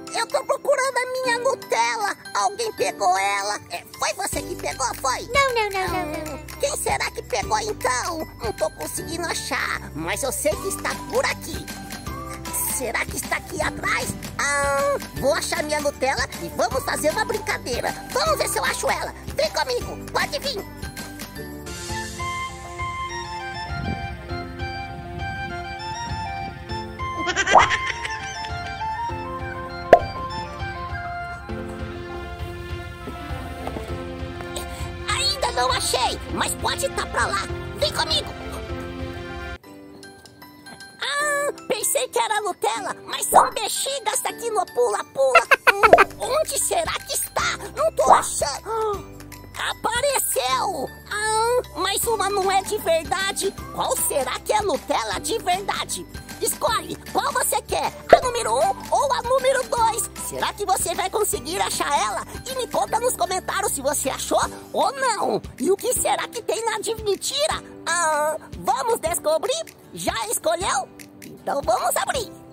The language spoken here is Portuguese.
Eu tô procurando a minha Nutella. Alguém pegou ela? Foi você que pegou, foi? Não. Quem será que pegou então? Não tô conseguindo achar, mas eu sei que está por aqui. Será que está aqui atrás? Vou achar minha Nutella e vamos fazer uma brincadeira. Vamos ver se eu acho ela. Vem comigo, pode vir. Ainda não achei, mas pode estar pra lá. Vem comigo. Pensei que era Nutella, mas são bexigas aqui no pula-pula. Onde será que está? Não tô achando. Apareceu! Mas uma não é de verdade. Qual será que é Nutella de verdade? Escolhe, qual você quer? A número 1 ou a número 2? Será que você vai conseguir achar ela? E me conta nos comentários se você achou ou não. E o que será que tem na de mentira? Vamos descobrir? Já escolheu? Então vamos abrir.